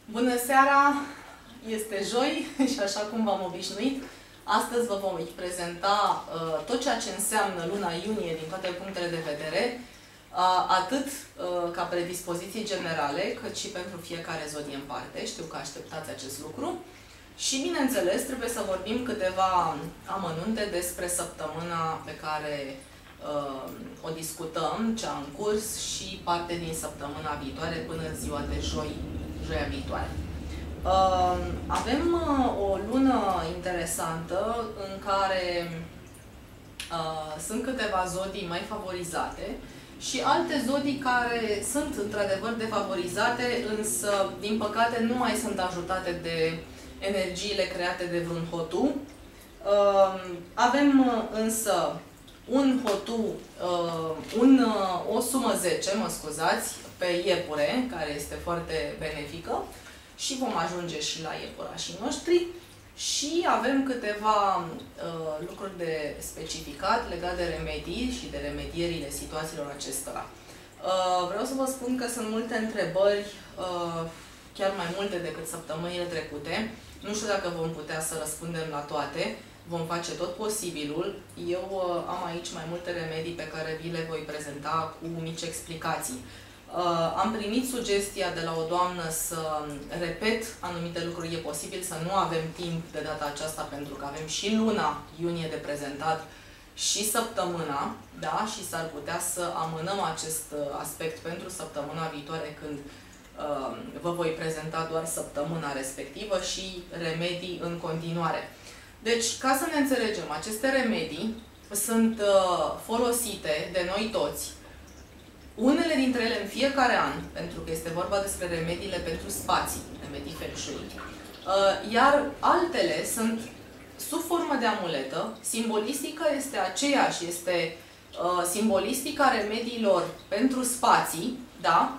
Bună seara! Este joi și așa cum v-am obișnuit, astăzi vă vom prezenta tot ceea ce înseamnă luna iunie din toate punctele de vedere, atât ca predispoziții generale, cât și pentru fiecare zodie în parte. Știu că așteptați acest lucru. Și, bineînțeles, trebuie să vorbim câteva amănunte despre săptămâna pe care o discutăm, cea în curs, și parte din săptămâna viitoare până în ziua de joia viitoare. Avem o lună interesantă în care sunt câteva zodii mai favorizate și alte zodii care sunt într-adevăr defavorizate, însă, din păcate, nu mai sunt ajutate de energiile create de vreun hotu. Avem însă un hotu, o sumă 10, mă scuzați, pe iepure, care este foarte benefică, și vom ajunge și la iepurașii noștri. Și avem câteva lucruri de specificat legate de remedii și de remedierile situațiilor acestora. Vreau să vă spun că sunt multe întrebări, chiar mai multe decât săptămânile trecute. Nu știu dacă vom putea să răspundem la toate. Vom face tot posibilul. Eu am aici mai multe remedii pe care vi le voi prezenta cu mici explicații. Am primit sugestia de la o doamnă să repet anumite lucruri. E posibil să nu avem timp de data aceasta, pentru că avem și luna iunie de prezentat și săptămâna, da? Și s-ar putea să amânăm acest aspect pentru săptămâna viitoare, când vă voi prezenta doar săptămâna respectivă și remedii în continuare. Deci, ca să ne înțelegem, aceste remedii sunt folosite de noi toți, unele dintre ele în fiecare an, pentru că este vorba despre remediile pentru spații, remedii Feng Shui, iar altele sunt sub formă de amuletă. Simbolistica este aceeași, este simbolistica remediilor pentru spații, da?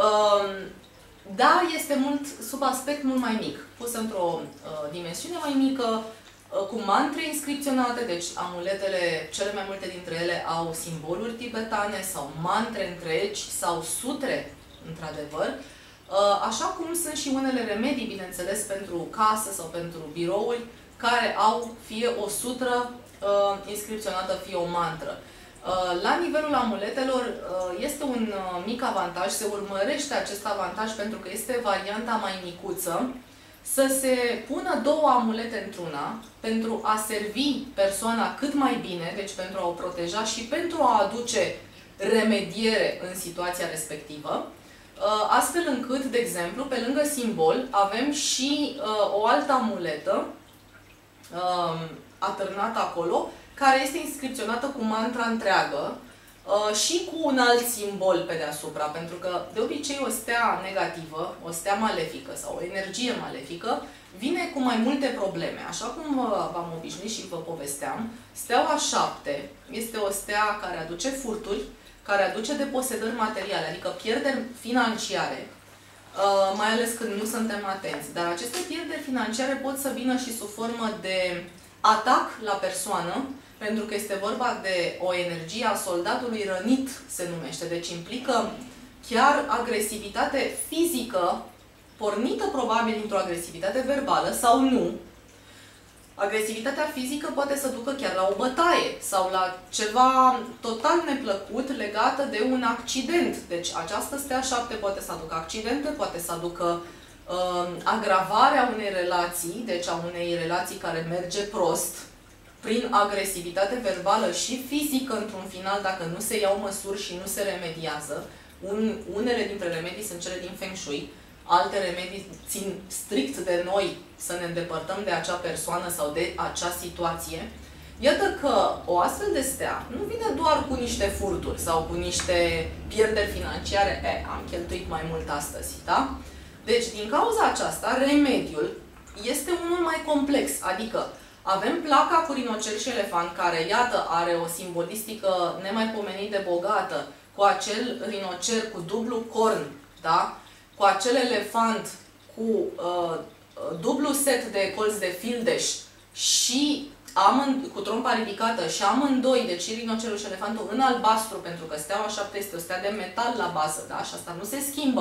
Dar este sub aspect mult mai mic, pusă într-o dimensiune mai mică, cu mantre inscripționate. Deci amuletele, cele mai multe dintre ele, au simboluri tibetane sau mantre întregi sau sutre, într-adevăr. Așa cum sunt și unele remedii, bineînțeles, pentru casă sau pentru birouri, care au fie o sutră inscripționată, fie o mantră. La nivelul amuletelor este un mic avantaj, se urmărește acest avantaj pentru că este varianta mai micuță, să se pună două amulete într-una pentru a servi persoana cât mai bine, deci pentru a o proteja și pentru a aduce remediere în situația respectivă, astfel încât, de exemplu, pe lângă simbol, avem și o altă amuletă atârnată acolo, care este inscripționată cu mantra întreagă și cu un alt simbol pe deasupra, pentru că de obicei o stea negativă, o stea malefică sau o energie malefică vine cu mai multe probleme. Așa cum v-am obișnuit și vă povesteam, steaua 7 este o stea care aduce furturi, care aduce deposedări materiale, adică pierderi financiare, mai ales când nu suntem atenți. Dar aceste pierderi financiare pot să vină și sub formă de atac la persoană, pentru că este vorba de o energie a soldatului rănit, se numește. Deci implică chiar agresivitate fizică, pornită probabil dintr-o agresivitate verbală sau nu. Agresivitatea fizică poate să ducă chiar la o bătaie sau la ceva total neplăcut legată de un accident. Deci această stea 7 poate să aducă accidente, poate să aducă agravarea unei relații, deci a unei relații care merge prost, prin agresivitate verbală și fizică, într-un final, dacă nu se iau măsuri și nu se remediază. Unele dintre remedii sunt cele din Feng Shui, alte remedii țin strict de noi să ne îndepărtăm de acea persoană sau de acea situație. Iată că o astfel de stea nu vine doar cu niște furturi sau cu niște pierderi financiare. Am cheltuit mai mult astăzi, da? Deci, din cauza aceasta, remediul este unul mai complex, adică avem placa cu rinocel și elefant, care, iată, are o simbolistică nemaipomenit de bogată, cu acel rinocer cu dublu corn, da? Cu acel elefant cu dublu set de colți de fildeș și cu trompa ridicată și amândoi, deci și rinocerul și elefantul, în albastru, pentru că steaua 7 este o stea de metal la bază, da? Și asta nu se schimbă.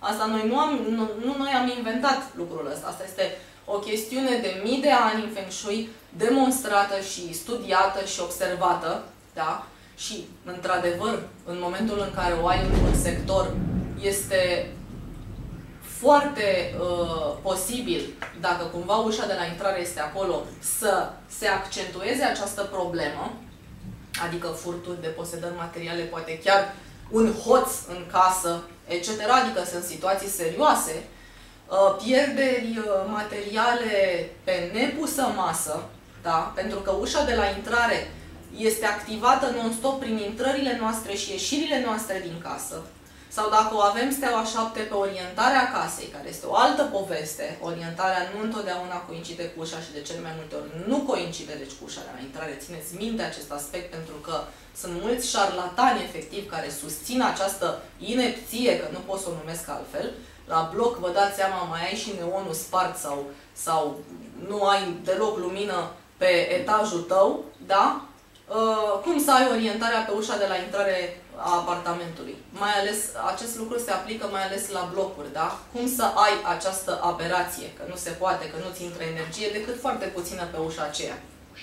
Asta noi am inventat lucrul ăsta. Asta este o chestiune de mii de ani în Feng Shui, demonstrată și studiată și observată, da? Și, într-adevăr, în momentul în care o ai într-un sector, este foarte posibil, dacă cumva ușa de la intrare este acolo, să se accentueze această problemă, adică furturi, deposedări materiale, poate chiar un hoț în casă, etc. Adică sunt situații serioase, pierderi materiale pe nepusă masă, da? Pentru că ușa de la intrare este activată non-stop prin intrările noastre și ieșirile noastre din casă. Sau dacă o avem steaua 7 pe orientarea casei, care este o altă poveste, orientarea nu întotdeauna coincide cu ușa și de cel mai multe ori nu coincide deci cu ușa de la intrare. Țineți minte acest aspect pentru că sunt mulți șarlatani efectiv care susțin această inepție, că nu pot să o numesc altfel. La bloc, vă dați seama, mai ai și neonul spart sau nu ai deloc lumină pe etajul tău, da? Cum să ai orientarea pe ușa de la intrare a apartamentului? Mai ales, acest lucru se aplică mai ales la blocuri, da? Cum să ai această aberație? Că nu se poate, că nu-ți intră energie decât foarte puțină pe ușa aceea.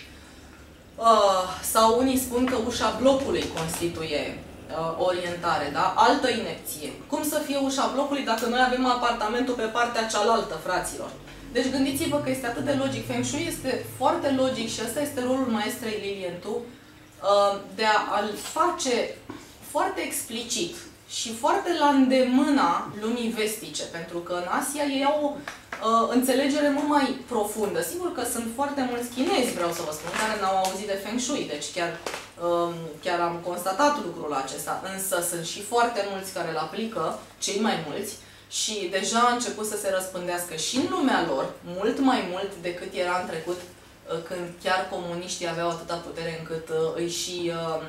Sau unii spun că ușa blocului constituie orientare, da? Altă inepție. Cum să fie ușa blocului dacă noi avem apartamentul pe partea cealaltă, fraților? Deci gândiți-vă că este atât de logic. Feng Shui este foarte logic și ăsta este rolul maestrei Lilian Tu, de a-l face foarte explicit și foarte la îndemâna lumii vestice, pentru că în Asia ei au o înțelegere mult mai profundă. Sigur că sunt foarte mulți chinezi, vreau să vă spun, care n-au auzit de Feng Shui, deci chiar am constatat lucrul acesta, însă sunt și foarte mulți care îl aplică, cei mai mulți, și deja a început să se răspândească și în lumea lor, mult mai mult decât era în trecut, când chiar comuniștii aveau atâta putere încât îi și,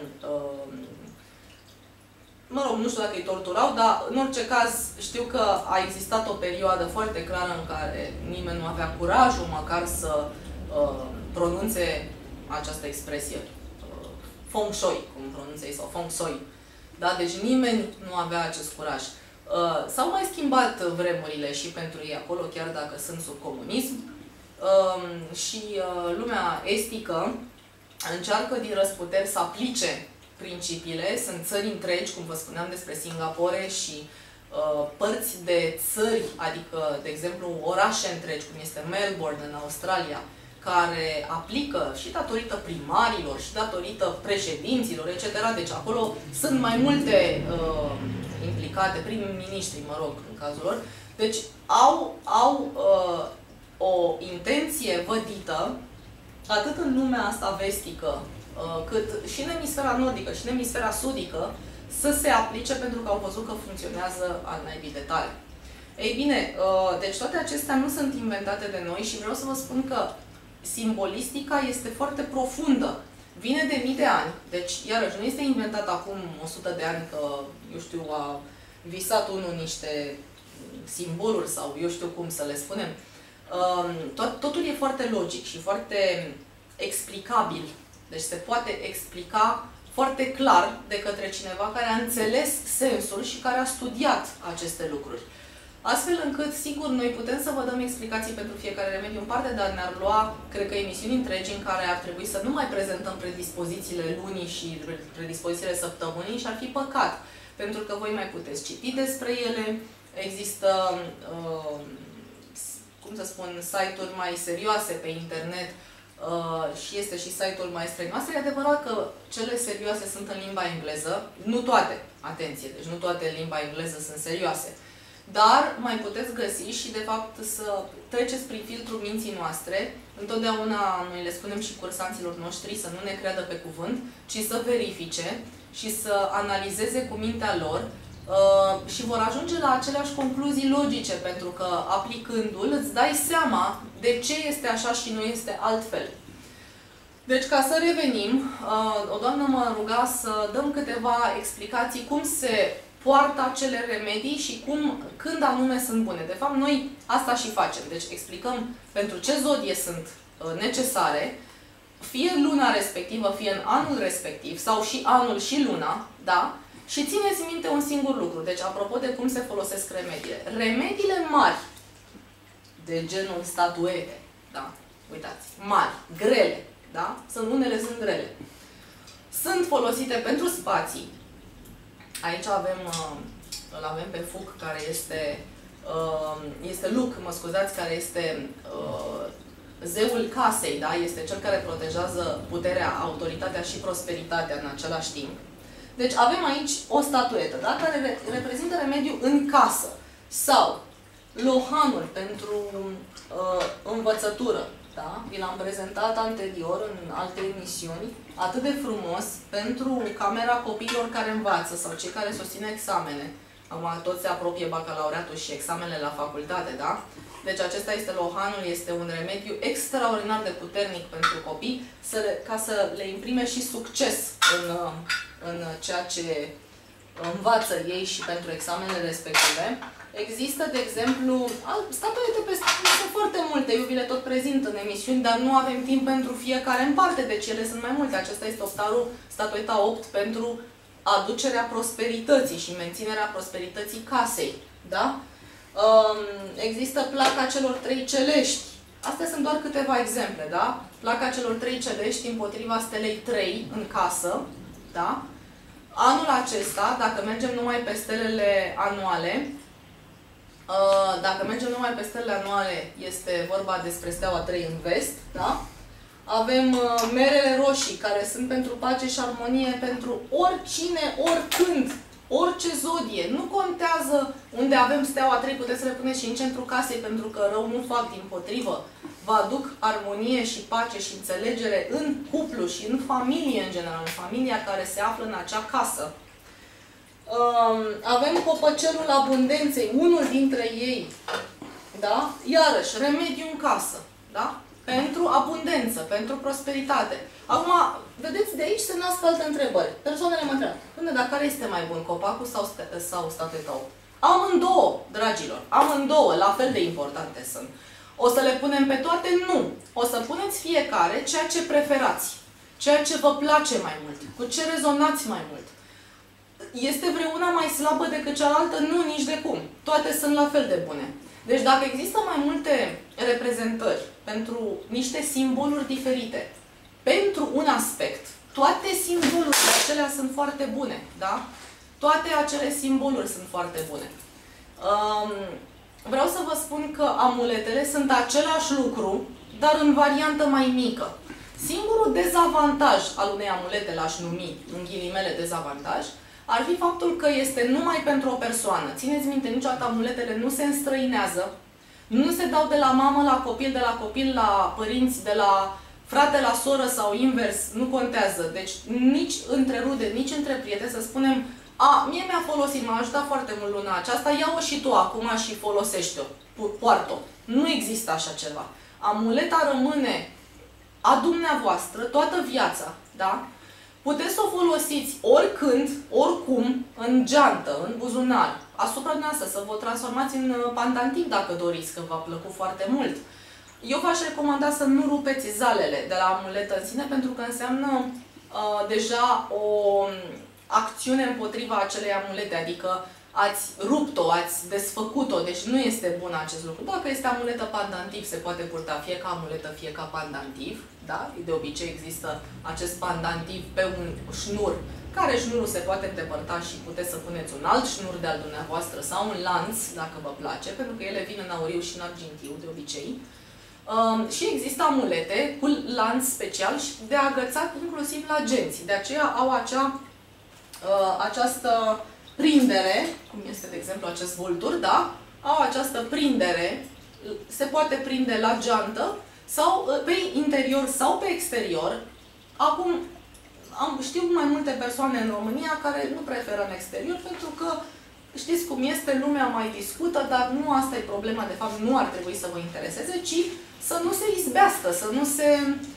mă rog, nu știu dacă îi torturau, dar în orice caz știu că a existat o perioadă foarte clară în care nimeni nu avea curajul măcar să pronunțe această expresie, Feng Shui, cum pronunță ei, sau Feng Shui. Da? Deci nimeni nu avea acest curaj. S-au mai schimbat vremurile și pentru ei acolo, chiar dacă sunt sub comunism. Și lumea estică încearcă din răzputeri să aplice principiile. Sunt țări întregi, cum vă spuneam despre Singapore, și părți de țări, adică, de exemplu, orașe întregi, cum este Melbourne în Australia, care aplică și datorită primarilor, și datorită președinților, etc. Deci acolo sunt mai multe implicate, prim-ministri, mă rog, în cazul lor. Deci au o intenție vădită, atât în lumea asta vestică, cât și în emisfera nordică și în emisfera sudică, să se aplice pentru că au văzut că funcționează al naibii de tare. Ei bine, deci toate acestea nu sunt inventate de noi și vreau să vă spun că simbolistica este foarte profundă. Vine de mii de ani, deci, iarăși, nu este inventat acum 100 de ani că, eu știu, a visat unul niște simboluri sau eu știu cum să le spunem. Totul e foarte logic și foarte explicabil. Deci se poate explica foarte clar de către cineva care a înțeles sensul și care a studiat aceste lucruri. Astfel încât, sigur, noi putem să vă dăm explicații pentru fiecare remediu în parte, dar ne-ar lua, cred că, emisiuni întregi în care ar trebui să nu mai prezentăm predispozițiile lunii și predispozițiile săptămânii și ar fi păcat. Pentru că voi mai puteți citi despre ele, există, cum să spun, site-uri mai serioase pe internet și este și site-ul maestrei noastre. E adevărat că cele serioase sunt în limba engleză, nu toate, atenție, deci nu toate în limba engleză sunt serioase. Dar mai puteți găsi și, de fapt, să treceți prin filtrul minții noastre. Întotdeauna noi le spunem și cursanților noștri să nu ne creadă pe cuvânt, ci să verifice și să analizeze cu mintea lor și vor ajunge la aceleași concluzii logice, pentru că, aplicându-l, îți dai seama de ce este așa și nu este altfel. Deci, ca să revenim, o doamnă mă ruga să dăm câteva explicații cum se poartă acele remedii și când anume sunt bune. De fapt, noi asta și facem. Deci explicăm pentru ce zodie sunt necesare, fie în luna respectivă, fie în anul respectiv, sau și anul și luna, da? Și țineți minte un singur lucru. Deci, apropo de cum se folosesc remediile. Remediile mari, de genul statuete, da? Uitați, mari, grele, da? Unele sunt grele. Sunt folosite pentru spații. Aici îl avem pe Fuc, care este Luc, mă scuzați, care este zeul casei, da? Este cel care protejează puterea, autoritatea și prosperitatea în același timp. Deci avem aici o statuetă, da? Care reprezintă remediul în casă. Sau lohanul pentru învățătură. Da? Vi l-am prezentat anterior în alte emisiuni, atât de frumos pentru camera copiilor care învață sau cei care susțin examene. Acum toți se apropie bacalaureatul și examenele la facultate, da? Deci acesta este lohanul, este un remediu extraordinar de puternic pentru copii ca să le imprime și succes în ceea ce învață ei și pentru examenele respective. Există, de exemplu, statuete sunt foarte multe, eu vi le tot prezint în emisiuni, dar nu avem timp pentru fiecare în parte, deci ele sunt mai multe. Acesta este statueta 8 pentru aducerea prosperității și menținerea prosperității casei. Da? Există placa celor 3 celești. Astea sunt doar câteva exemple, da? Placa celor 3 celești împotriva stelei 3 în casă, da? Anul acesta, dacă mergem numai pe stelele anuale, este vorba despre steaua 3 în vest, da? Avem merele roșii, care sunt pentru pace și armonie pentru oricine, oricând, orice zodie. Nu contează unde avem steaua 3, puteți să le puneți și în centrul casei, pentru că rău nu fac, dimpotrivă. Vă aduc armonie și pace și înțelegere în cuplu și în familie, în general, în familia care se află în acea casă. Avem copăcelul abundenței, unul dintre ei, da? Iarăși, remediu în casă, da? Pentru abundență, pentru prosperitate. Acum, vedeți, de aici se nasc alte întrebări. Persoanele mă întreabă, dar care este mai bun, copacul sau statueta 8? Amândouă, dragilor, amândouă, la fel de importante sunt. O să le punem pe toate? Nu. O să puneți fiecare ceea ce preferați, ceea ce vă place mai mult, cu ce rezonați mai mult. Este vreuna mai slabă decât cealaltă? Nu, nici de cum. Toate sunt la fel de bune. Deci dacă există mai multe reprezentări pentru niște simboluri diferite, pentru un aspect, toate simbolurile acelea sunt foarte bune, da? Toate acele simboluri sunt foarte bune. Vreau să vă spun că amuletele sunt același lucru, dar în variantă mai mică. Singurul dezavantaj al unei amulete, l-aș numi, în ghilimele dezavantaj, ar fi faptul că este numai pentru o persoană. Țineți minte, niciodată amuletele nu se înstrăinează, nu se dau de la mamă la copil, de la copil la părinți, de la frate la soră sau invers, nu contează. Deci nici între rude, nici între prieteni să spunem, mie mi-a folosit, m-a ajutat foarte mult luna aceasta, ia-o și tu acum și folosește-o, poartă-o. Nu există așa ceva. Amuleta rămâne a dumneavoastră toată viața, da? Puteți să o folosiți oricând, oricum, în geantă, în buzunar, asupra noastră, să vă transformați în pandantiv dacă doriți, că v-a plăcut foarte mult. Eu v-aș recomanda să nu rupeți zalele de la amuletă în sine, pentru că înseamnă deja o acțiune împotriva acelei amulete, adică ați rupt-o, ați desfăcut-o, deci nu este bun acest lucru. Dacă este amuletă pandantiv, se poate purta fie ca amuletă, fie ca pandantiv, da? De obicei există acest pandantiv pe un șnur, care șnurul se poate îndepărta și puteți să puneți un alt șnur de-al dumneavoastră sau un lanț, dacă vă place, pentru că ele vin în auriu și în argintiu, de obicei. Și există amulete cu lanț special și de agățat inclusiv la genți. De aceea au această prindere, cum este, de exemplu, acest vultur, da? Au această prindere, se poate prinde la geantă, sau pe interior sau pe exterior. Acum, știu mai multe persoane în România care nu preferă în exterior, pentru că știți cum este, lumea mai discută, dar nu asta e problema, de fapt nu ar trebui să vă intereseze, ci să nu se izbească, să nu se...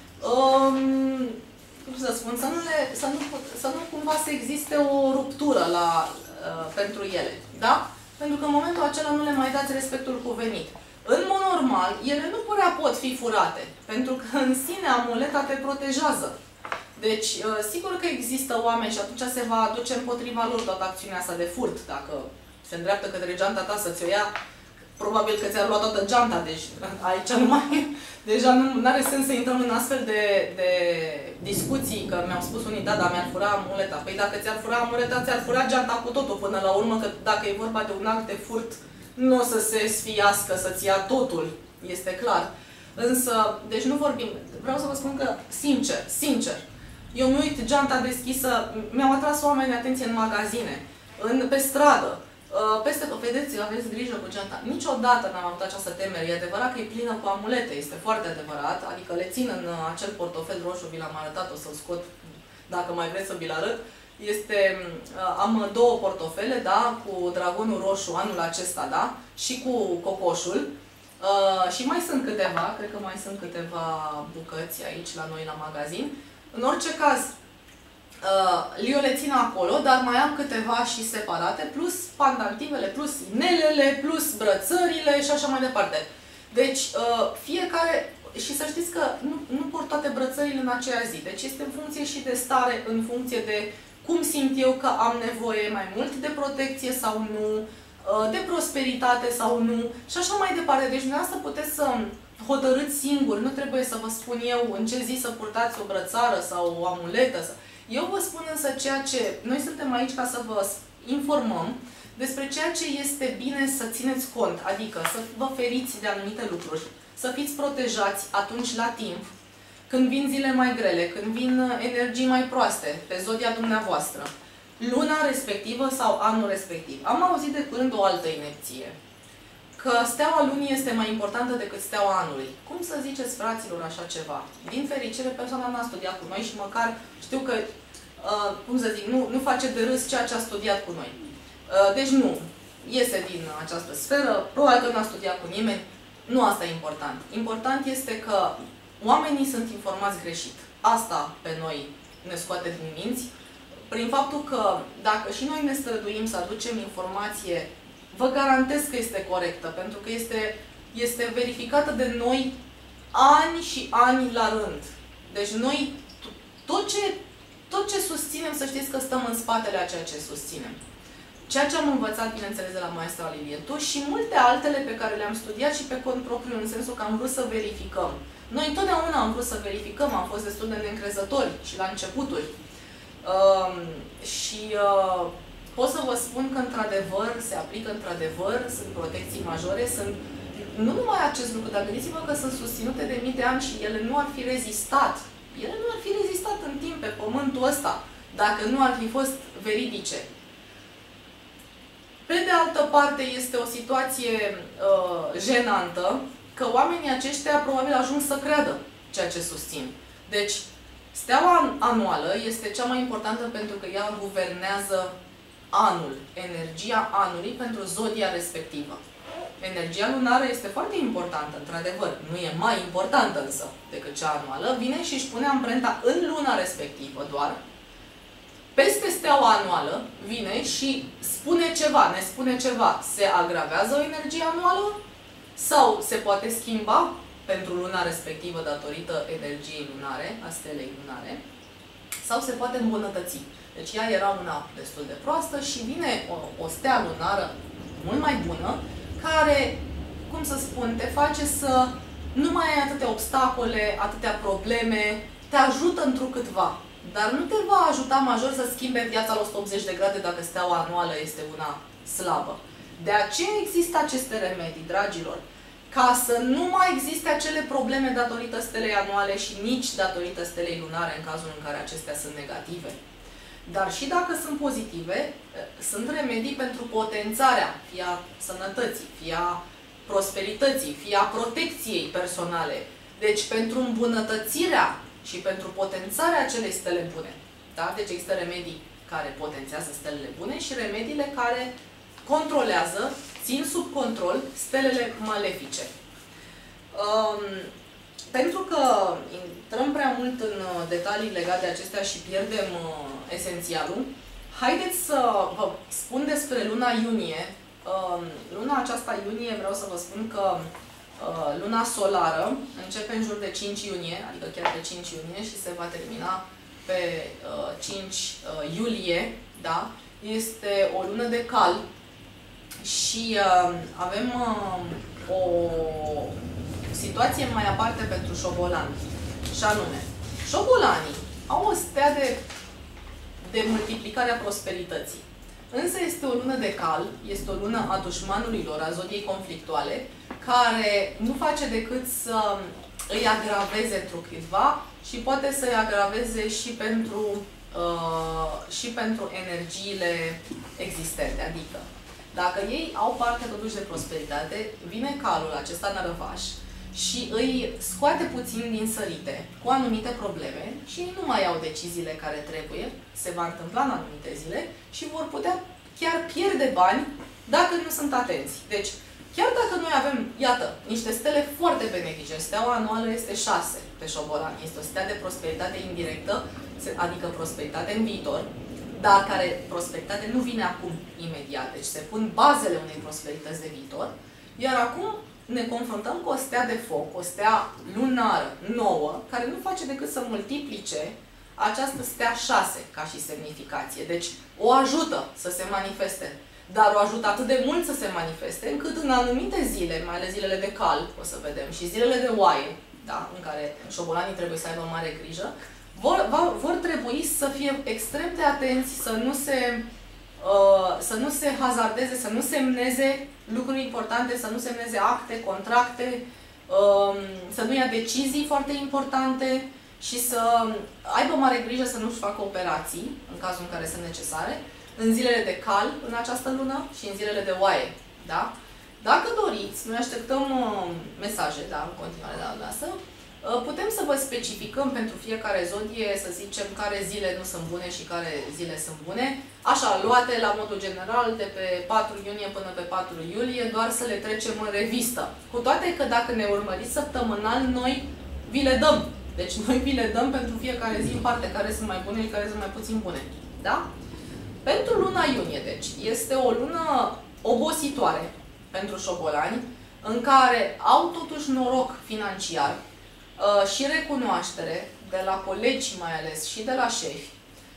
cum să spun, să nu cumva să existe o ruptură pentru ele, da? Pentru că în momentul acela nu le mai dați respectul cuvenit. În mod normal, ele nu prea pot fi furate, pentru că în sine amuleta te protejează. Deci, sigur că există oameni și atunci se va aduce împotriva lor toată acțiunea asta de furt. Dacă se îndreaptă către geanta ta să ți-o ia, probabil că ți-ar lua toată geanta, deci aici nu mai... Deja nu are sens să intrăm în astfel de discuții, că mi-au spus unii, da, dar mi-ar fura amuleta. Păi dacă ți-ar fura amuleta, ți-ar fura geanta cu totul până la urmă, că dacă e vorba de un act de furt, nu o să se sfiască, să-ți ia totul, este clar. Însă, deci nu vorbim, vreau să vă spun că, sincer, eu mi uit geanta deschisă, mi-au atras oameni atenție în magazine, pe stradă, peste tot, vedeți, aveți grijă cu geanta. Niciodată n-am avut această temere. E adevărat că e plină cu amulete, este foarte adevărat, adică le țin în acel portofel roșu, vi l-am arătat, o să-l scot dacă mai vreți să vi-l arăt. Am două portofele, da, cu dragonul roșu anul acesta, da, și cu cocoșul. Și mai sunt câteva, cred că mai sunt câteva bucăți aici la noi la magazin. În orice caz, eu le țin acolo, dar mai am câteva și separate, plus pandantivele, plus inelele, plus brățările și așa mai departe. Deci, fiecare, și să știți că nu port toate brățările în aceea zi, deci este în funcție și de stare, în funcție de cum simt eu că am nevoie mai mult de protecție sau nu, de prosperitate sau nu, și așa mai departe. Deci, dumneavoastră puteți să hotărâți singur, nu trebuie să vă spun eu în ce zi să purtați o brățară sau o amuletă. Eu vă spun însă ceea ce... Noi suntem aici ca să vă informăm despre ceea ce este bine să țineți cont, adică să vă feriți de anumite lucruri, să fiți protejați atunci la timp, când vin zile mai grele, când vin energii mai proaste pe zodia dumneavoastră, luna respectivă sau anul respectiv. Am auzit de curând o altă inepție, că steaua lunii este mai importantă decât steaua anului. Cum să ziceți, fraților, așa ceva? Din fericire, persoana n-a studiat cu noi și măcar știu că, cum să zic, nu face de râs ceea ce a studiat cu noi. Deci nu, iese din această sferă, probabil că n-a studiat cu nimeni, nu asta e important. Important este că oamenii sunt informați greșit. Asta pe noi ne scoate din minți, prin faptul că dacă și noi ne străduim să aducem informație, vă garantez că este corectă, pentru că este verificată de noi ani și ani la rând. Deci noi, tot ce susținem, să știți că stăm în spatele a ceea ce susținem. Ceea ce am învățat, bineînțeles, de la maestra Lilietu și multe altele pe care le-am studiat și pe cont propriu, în sensul că am vrut să verificăm. Noi întotdeauna am vrut să verificăm, am fost destul de neîncrezători și la începuturi. Pot să vă spun că, într-adevăr, se aplică într-adevăr, sunt protecții majore, sunt nu numai acest lucru, dar gândiți-vă că sunt susținute de mii de ani și ele nu ar fi rezistat. Ele nu ar fi rezistat în timp pe pământul ăsta, dacă nu ar fi fost veridice. Pe de altă parte, este o situație jenantă, că oamenii aceștia probabil ajung să creadă ceea ce susțin. Deci, steaua anuală este cea mai importantă pentru că ea guvernează anul, energia anului pentru zodia respectivă. Energia lunară este foarte importantă, într-adevăr. Nu e mai importantă însă decât cea anuală. Vine și își pune amprenta în luna respectivă doar. Peste steaua anuală vine și spune ceva, ne spune ceva. Se agravează o energie anuală sau se poate schimba pentru luna respectivă datorită energiei lunare, a stelei lunare, sau se poate îmbunătăți. Deci ea era una destul de proastă și vine o stea lunară mult mai bună, care, cum să spun, te face să nu mai ai atâtea obstacole, atâtea probleme, te ajută întrucâtva. Dar nu te va ajuta major să schimbe viața la 180 de grade dacă steaua anuală este una slabă. De aceea există aceste remedii, dragilor, ca să nu mai existe acele probleme datorită stelei anuale și nici datorită stelei lunare în cazul în care acestea sunt negative. Dar și dacă sunt pozitive, sunt remedii pentru potențarea, fie a sănătății, fie a prosperității, fie a protecției personale. Deci pentru îmbunătățirea și pentru potențarea acelei stele bune. Da? Deci există remedii care potențează stelele bune și remediile care controlează, țin sub control stelele malefice. Pentru că intrăm prea mult în detalii legate de acestea și pierdem esențialul, haideți să vă spun despre luna iunie. Luna aceasta iunie, vreau să vă spun că luna solară începe în jur de 5 iunie, adică chiar pe 5 iunie și se va termina pe 5 iulie, da? Este o lună de cal și avem o situație mai aparte pentru șobolani. Și anume, șobolanii au o stea de multiplicare a prosperității. Însă este o lună de cal, este o lună a dușmanului lor, a zodiei conflictuale, care nu face decât să îi agraveze întrucâtva și poate să îi agraveze și pentru energiile existente. Adică, dacă ei au parte totuși de prosperitate, vine calul acesta nărăvaș și îi scoate puțin din sărite cu anumite probleme și ei nu mai iau deciziile care trebuie, se va întâmpla în anumite zile și vor putea chiar pierde bani dacă nu sunt atenți. Deci, chiar dacă noi avem, iată, niște stele foarte benefice, steaua anuală este 6 pe șobolani, este o stea de prosperitate indirectă, adică prosperitate în viitor, dar care prosperitate nu vine acum, imediat. Deci se pun bazele unei prosperități de viitor, iar acum ne confruntăm cu o stea de foc, o stea lunară, nouă, care nu face decât să multiplice această stea 6 ca și semnificație. Deci o ajută să se manifeste, dar o ajută atât de mult să se manifeste, încât în anumite zile, mai ales zilele de cal, o să vedem, și zilele de oaie, da, în care șobolanii trebuie să aibă mare grijă, vor trebui să fie extrem de atenți, să nu se hazardeze, să nu semneze lucruri importante, să nu semneze acte, contracte, să nu ia decizii foarte importante și să aibă mare grijă să nu-și facă operații, în cazul în care sunt necesare, în zilele de cal, în această lună, și în zilele de oaie. Da? Dacă doriți, noi așteptăm mesaje, da, în continuare de la dumneavoastră. Putem să vă specificăm pentru fiecare zodie, să zicem, care zile nu sunt bune și care zile sunt bune. Așa, luate la modul general, de pe 4 iunie până pe 4 iulie, doar să le trecem în revistă. Cu toate că dacă ne urmăriți săptămânal, noi vi le dăm. Deci noi vi le dăm pentru fiecare zi în parte, care sunt mai bune și care sunt mai puțin bune. Da? Pentru luna iunie, deci, este o lună obositoare pentru șobolani, în care au totuși noroc financiar și recunoaștere de la colegi mai ales și de la șefi.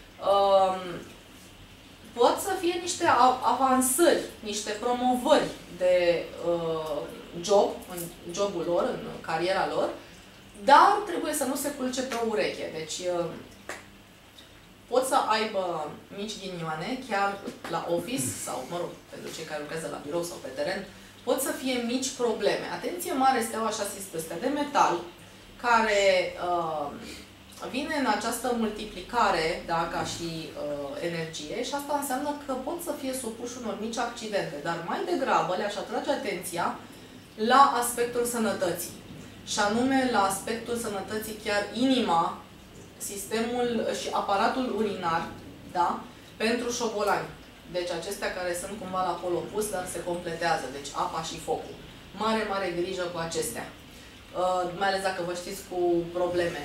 Pot să fie niște avansări, niște promovări de job, în jobul lor, în cariera lor, dar trebuie să nu se culce pe o ureche. Deci pot să aibă mici ghinioane, chiar la office, sau, mă rog, pentru cei care lucrează la birou sau pe teren, pot să fie mici probleme. Atenție mare, steaua așa este o stea de metal, care vine în această multiplicare, da, ca și energie, și asta înseamnă că pot să fie supuși unor mici accidente, dar mai degrabă le-aș atrage atenția la aspectul sănătății. Și anume la aspectul sănătății, chiar inima, sistemul și aparatul urinar, da, pentru șobolani. Deci acestea care sunt cumva la pol opus, dar se completează, deci apa și focul. Mare, mare grijă cu acestea. Mai ales dacă vă știți cu probleme.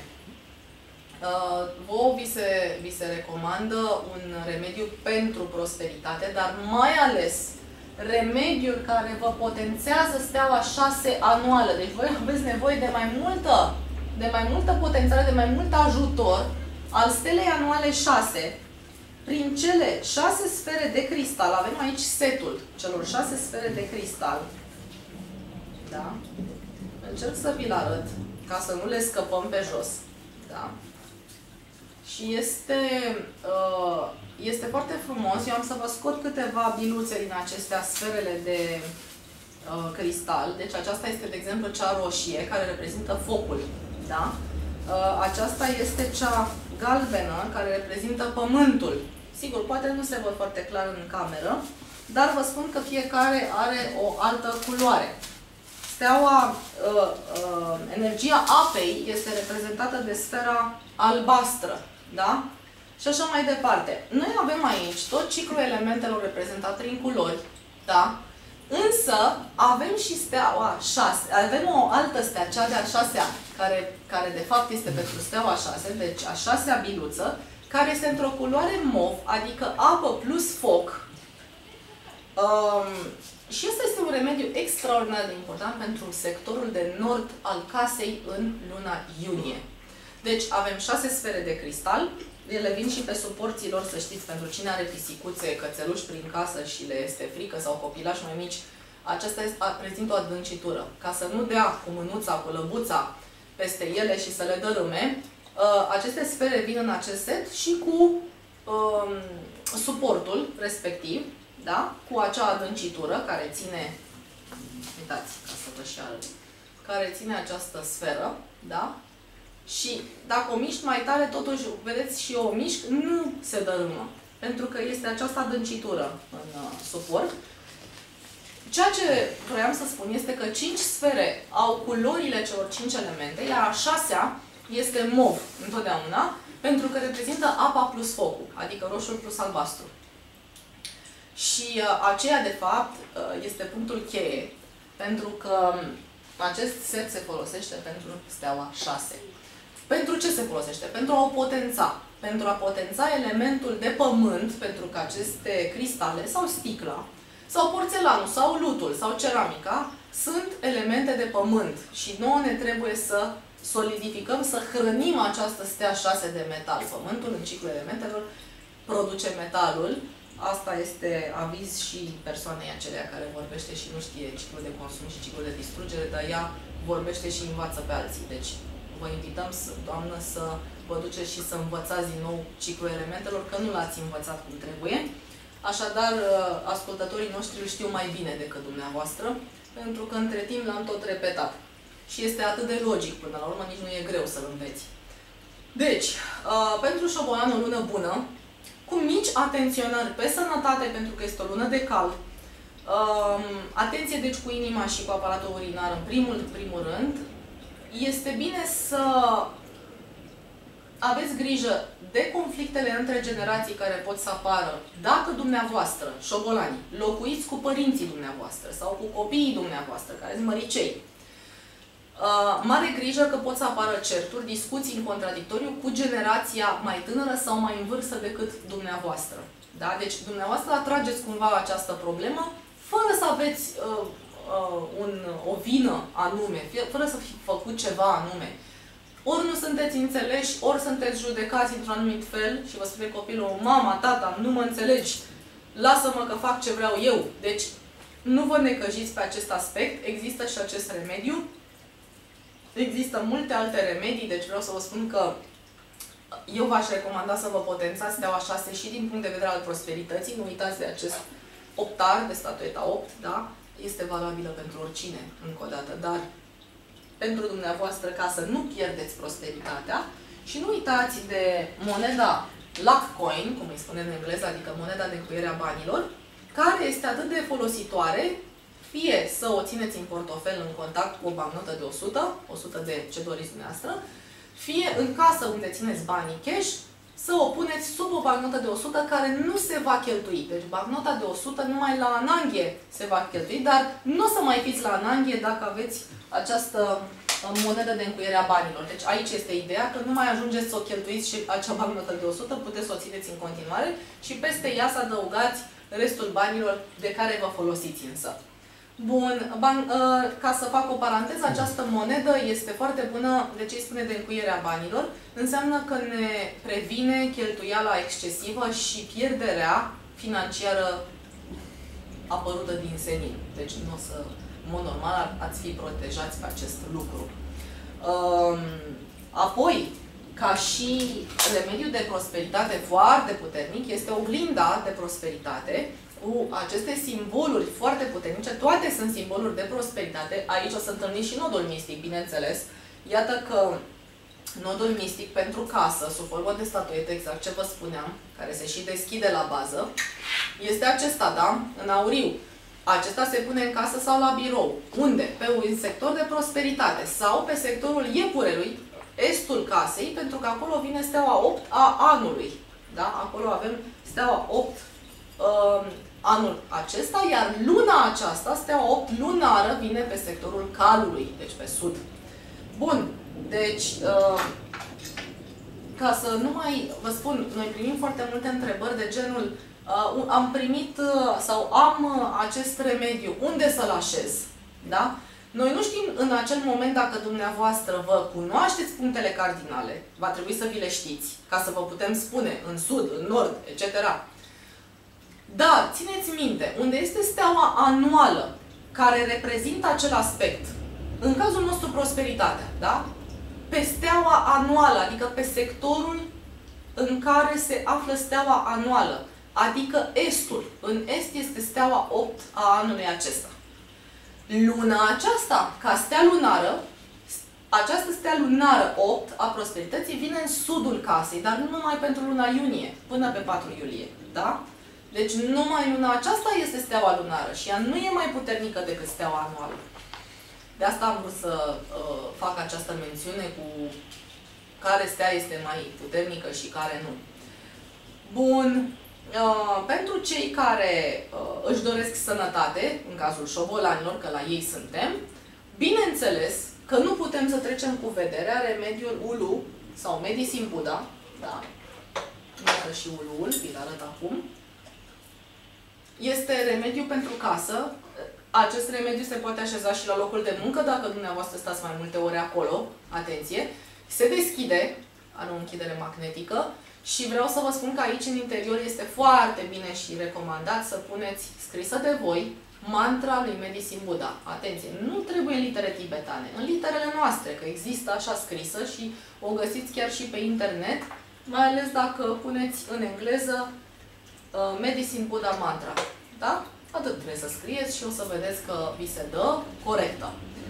Vouă vi se recomandă un remediu pentru prosperitate, dar mai ales remediul care vă potențează steaua 6 anuală. Deci voi aveți nevoie de mai multă potențare, de mai mult ajutor al stelei anuale 6 prin cele 6 sfere de cristal. Avem aici setul celor 6 sfere de cristal. Da? Încerc să vi-l arăt, ca să nu le scăpăm pe jos. Da? Și este foarte frumos. Eu am să vă scot câteva biluțe din acestea, sferele de cristal. Deci aceasta este, de exemplu, cea roșie, care reprezintă focul. Da? Aceasta este cea galbenă, care reprezintă pământul. Sigur, poate nu se văd foarte clar în cameră, dar vă spun că fiecare are o altă culoare. Steaua, energia apei este reprezentată de sfera albastră, da? Și așa mai departe. Noi avem aici tot ciclul elementelor reprezentat prin culori, da? Însă avem și steaua 6, avem o altă stea, cea de-a 6-a, care de fapt este pentru steaua 6, deci a 6-a biluță, care este într-o culoare mov, adică apă plus foc. Și ăsta este un remediu extraordinar de important pentru sectorul de nord al casei în luna iunie. Deci avem 6 sfere de cristal, ele vin și pe suporții lor, să știți, pentru cine are pisicuțe, cățeluși prin casă și le este frică sau copilași mai mici, aceasta prezintă o adâncitură. Ca să nu dea cu mânuța, cu lăbuța peste ele și să le dărâme, aceste sfere vin în acest set și cu suportul respectiv, da? Cu acea adâncitură care ține, uitați, ca să vă și arăt, care ține această sferă, da? Și dacă o miști mai tare, totuși, vedeți, și eu o mișc, nu se dărâmă. Pentru că este această adâncitură în suport. Ceea ce vroiam să spun este că 5 sfere au culorile celor 5 elemente, iar a 6-a este mov întotdeauna, pentru că reprezintă apa plus focul, adică roșul plus albastru. Și aceea, de fapt, este punctul cheie, pentru că acest set se folosește pentru steaua 6. Pentru ce se folosește? Pentru a o potența. Pentru a potența elementul de pământ, pentru că aceste cristale sau sticla, sau porțelanul, sau lutul, sau ceramica, sunt elemente de pământ. Și nouă ne trebuie să solidificăm, să hrănim această stea 6 de metal. Pământul, în ciclul elementelor, produce metalul. Asta este aviz și persoanei acelea care vorbește și nu știe ciclul de consum și ciclul de distrugere, dar ea vorbește și învață pe alții. Deci, vă invităm, doamnă, să vă duceți și să învățați din nou ciclul elementelor, că nu l-ați învățat cum trebuie. Așadar, ascultătorii noștri îl știu mai bine decât dumneavoastră, pentru că între timp l-am tot repetat. Și este atât de logic, până la urmă, nici nu e greu să-l înveți. Deci, pentru șobolan o lună bună, cu mici atenționări pe sănătate, pentru că este o lună de cal. Atenție, deci, cu inima și cu aparatul urinar, în primul rând. Este bine să aveți grijă de conflictele între generații care pot să apară dacă dumneavoastră, șobolani, locuiți cu părinții dumneavoastră sau cu copiii dumneavoastră, care sunt măricei. Mare grijă că pot să apară certuri, discuții în contradictoriu cu generația mai tânără sau mai în vârstă decât dumneavoastră. Da? Deci dumneavoastră atrageți cumva această problemă fără să aveți o vină anume, fără să fi făcut ceva anume. Ori nu sunteți înțeleși, ori sunteți judecați într-un anumit fel și vă spune copilul: mama, tata, nu mă înțelegi, lasă-mă că fac ce vreau eu. Deci nu vă necăjiți pe acest aspect, există și acest remediu. Există multe alte remedii, deci vreau să vă spun că eu v-aș recomanda să vă potențați steaua 6 și din punct de vedere al prosperității. Nu uitați de acest optar, de statueta 8, da? Este valabilă pentru oricine, încă o dată, dar pentru dumneavoastră, ca să nu pierdeți prosperitatea. Și nu uitați de moneda luck coin, cum îi spune în engleză, adică moneda de încuiere a banilor, care este atât de folositoare, fie să o țineți în portofel în contact cu o bancnotă de 100 de ce doriți dumneavoastră, fie în casă unde țineți banii cash, să o puneți sub o bancnotă de 100 care nu se va cheltui. Deci bancnota de 100 numai la ananghie se va cheltui, dar nu o să mai fiți la ananghie dacă aveți această monedă de încuiere a banilor. Deci aici este ideea că nu mai ajungeți să o cheltuiți și acea bancnotă de 100, puteți să o țineți în continuare și peste ea să adăugați restul banilor de care vă folosiți însă. Bun, ca să fac o paranteză, această monedă este foarte bună, de ce îi spune de încuierea banilor? Înseamnă că ne previne cheltuiala excesivă și pierderea financiară apărută din senin. Deci nu o să, în mod normal, ați fi protejați pe acest lucru. Apoi, ca și remediu de prosperitate foarte puternic, este oglinda de prosperitate, cu aceste simboluri foarte puternice. Toate sunt simboluri de prosperitate. Aici o să întâlniți și nodul mistic, bineînțeles. Iată că nodul mistic pentru casă, sub formă de statuetă, exact ce vă spuneam, care se și deschide la bază, este acesta, da? În auriu. Acesta se pune în casă sau la birou. Unde? Pe un sector de prosperitate sau pe sectorul iepurelui, estul casei, pentru că acolo vine steaua 8 a anului. Da? Acolo avem steaua 8 anul acesta, iar luna aceasta, steaua 8 lunară, vine pe sectorul calului, deci pe sud. Bun, deci, ca să nu mai vă spun, noi primim foarte multe întrebări de genul am primit sau am acest remediu, unde să-l așez? Da? Noi nu știm în acel moment dacă dumneavoastră vă cunoașteți punctele cardinale, va trebui să vi le știți, ca să vă putem spune în sud, în nord, etc. Dar, țineți minte, unde este steaua anuală, care reprezintă acel aspect, în cazul nostru prosperitatea, da? Pe steaua anuală, adică pe sectorul în care se află steaua anuală, adică estul. În est este steaua 8 a anului acesta. Luna aceasta, ca stea lunară, această stea lunară 8 a prosperității vine în sudul casei, dar nu numai pentru luna iunie, până pe 4 iulie. Da? Deci numai luna aceasta este steaua lunară și ea nu e mai puternică decât steaua anuală. De asta am vrut să fac această mențiune cu care stea este mai puternică și care nu. Bun. Pentru cei care își doresc sănătate, în cazul șobolanilor, că la ei suntem, bineînțeles că nu putem să trecem cu vederea remediul Ulu sau Medicine Buddha. Da. Iată și Uluul, vi-l arăt acum. Este remediu pentru casă. Acest remediu se poate așeza și la locul de muncă, dacă dumneavoastră stați mai multe ore acolo. Atenție! Se deschide, are o închidere magnetică și vreau să vă spun că aici, în interior, este foarte bine și recomandat să puneți scrisă de voi mantra lui Medicine Buddha. Atenție! Nu trebuie în litere tibetane, în literele noastre, că există așa scrisă și o găsiți chiar și pe internet, mai ales dacă puneți în engleză Medicine Buddha mantra. Da? Atât trebuie să scrieți și o să vedeți că vi se dă corectă.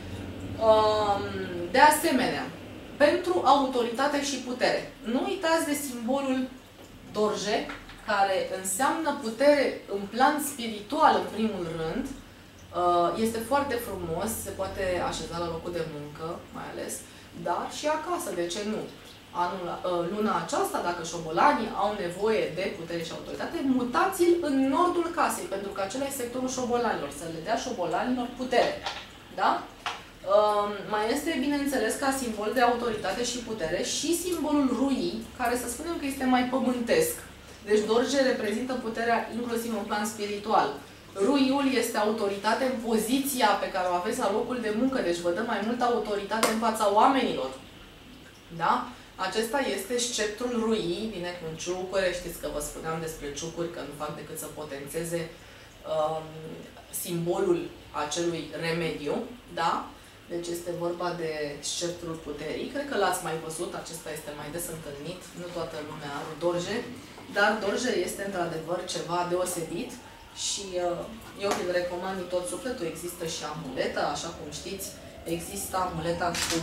De asemenea, pentru autoritate și putere. Nu uitați de simbolul Dorje, care înseamnă putere în plan spiritual, în primul rând. Este foarte frumos, se poate așeza la locul de muncă, mai ales, dar și acasă, de ce nu? Luna aceasta, dacă șobolanii au nevoie de putere și autoritate, mutați-l în nordul casei, pentru că acela e sectorul șobolanilor, să le dea șobolanilor putere. Da? Mai este, bineînțeles, ca simbol de autoritate și putere și simbolul ruii, care să spunem că este mai pământesc. Deci Dorje reprezintă puterea inclusiv în plan spiritual. Ruiul este autoritate în poziția pe care o aveți la locul de muncă, deci vă dă mai multă autoritate în fața oamenilor. Da? Acesta este sceptrul ruii, vine cu ciucure, știți că vă spuneam despre ciucuri, că nu fac decât să potențeze simbolul acelui remediu, da? Deci este vorba de sceptrul puterii. Cred că l-ați mai văzut, acesta este mai des întâlnit, nu toată lumea are Dorje, dar Dorje este într-adevăr ceva deosebit și eu îl recomand din tot sufletul. Există și amuleta, așa cum știți, există amuleta cu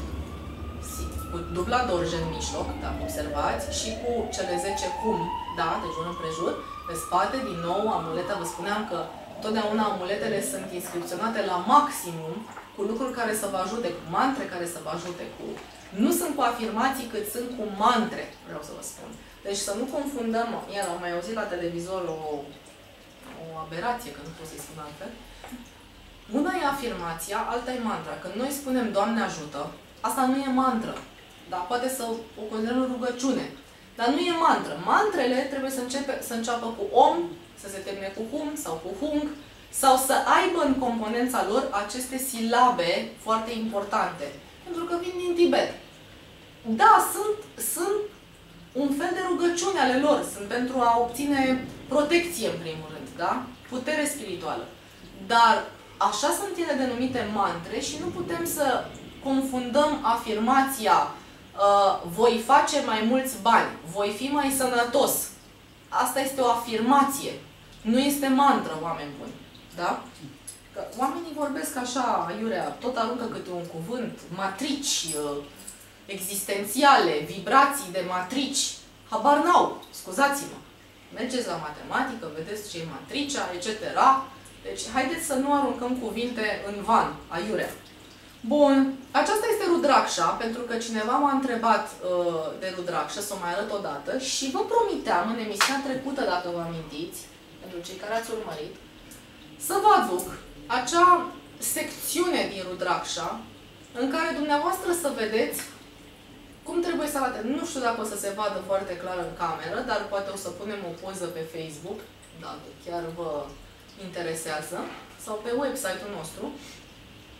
dubla Dorje în mijloc, dacă observați, și cu cele 10 cum, da, de jur împrejur, pe spate, din nou, amuleta, vă spuneam că totdeauna amuletele sunt inscripționate la maximum, cu lucruri care să vă ajute, cu mantre care să vă ajute, cu... Nu sunt cu afirmații, cât sunt cu mantre, vreau să vă spun. Deci să nu confundăm, iar am mai auzit la televizor o aberație, că nu pot să-i spun altfel. Una e afirmația, alta e mantra. Când noi spunem Doamne ajută, asta nu e mantră. Dar poate să o considerăm rugăciune. Dar nu e mantră. Mantrele trebuie să înceapă cu om, să se termine cu hum sau cu hung, sau să aibă în componența lor aceste silabe foarte importante. Pentru că vin din Tibet. Da, sunt un fel de rugăciune ale lor. Sunt pentru a obține protecție, în primul rând, da? Putere spirituală. Dar așa sunt ele denumite mantre și nu putem să confundăm afirmația voi face mai mulți bani, voi fi mai sănătos. Asta este o afirmație. Nu este mantră, oameni buni. Da? Că oamenii vorbesc așa, aiurea, tot aruncă câte un cuvânt, matrici existențiale, vibrații de matrici. Habar n-au, scuzați-mă. Mergeți la matematică, vedeți ce e matricea, etc. Deci, haideți să nu aruncăm cuvinte în van, aiurea. Bun, aceasta este Rudraksha, pentru că cineva m-a întrebat de Rudraksha, să o mai arăt o dată, și vă promiteam în emisiunea trecută, dacă vă amintiți, pentru cei care ați urmărit, să vă aduc acea secțiune din Rudraksha în care dumneavoastră să vedeți cum trebuie să arate. Nu știu dacă o să se vadă foarte clar în cameră, dar poate o să punem o poză pe Facebook, dacă chiar vă interesează, sau pe website-ul nostru.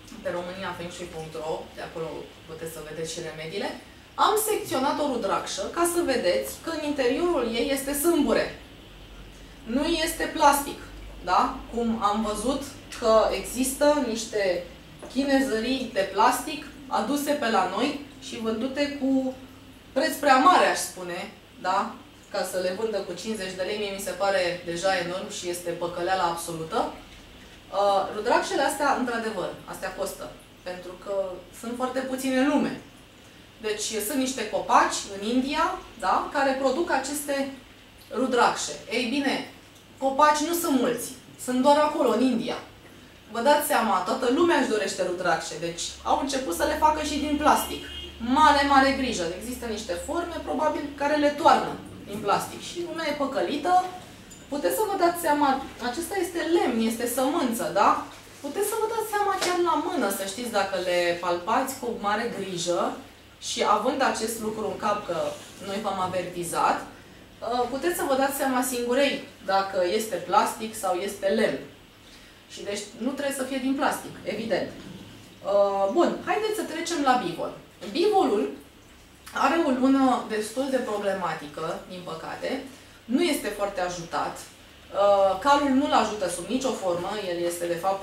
pe romaniafengshui.ro, de acolo puteți să vedeți și remediile, am secționat o rudrakșă ca să vedeți că în interiorul ei este sâmbure. Nu este plastic. Da? Cum am văzut că există niște chinezării de plastic aduse pe la noi și vândute cu preț prea mare, aș spune, da? Ca să le vândă cu 50 de lei, mie mi se pare deja enorm și este păcăleala absolută. Rudrakșele astea, într-adevăr, astea costă, pentru că sunt foarte puține în lume. Deci sunt niște copaci în India, da? Care produc aceste rudrakșe. Ei bine, copaci nu sunt mulți, sunt doar acolo, în India. Vă dați seama, toată lumea își dorește rudrakșe, deci au început să le facă și din plastic. Mare, mare grijă. Există niște forme, probabil, care le toarnă din plastic și lumea e păcălită. Puteți să vă dați seama, acesta este lemn, este sămânță, da? Puteți să vă dați seama chiar la mână, să știți, dacă le palpați cu mare grijă și având acest lucru în cap, că noi v-am avertizat, puteți să vă dați seama singurei dacă este plastic sau este lemn. Și deci nu trebuie să fie din plastic, evident. Bun, haideți să trecem la bivol. Bivolul are o lună destul de problematică, din păcate. Nu este foarte ajutat. Calul nu-l ajută sub nicio formă. El este, de fapt,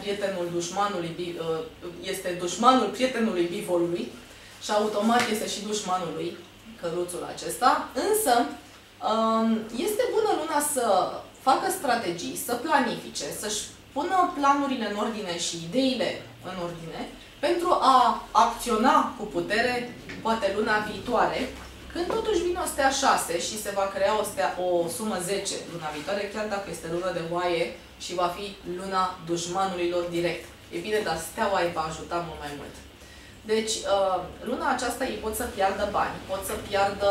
este dușmanul prietenului bivolului și automat este și dușmanul lui, căruțul acesta. Însă, este bună luna să facă strategii, să planifice, să-și pună planurile în ordine și ideile în ordine pentru a acționa cu putere, poate luna viitoare, când totuși vine o stea 6 și se va crea o sumă 10 luna viitoare, chiar dacă este luna de oaie și va fi luna dușmanurilor direct. E bine, dar steaua îi va ajuta mult mai mult. Deci, luna aceasta ei pot să piardă bani, pot să piardă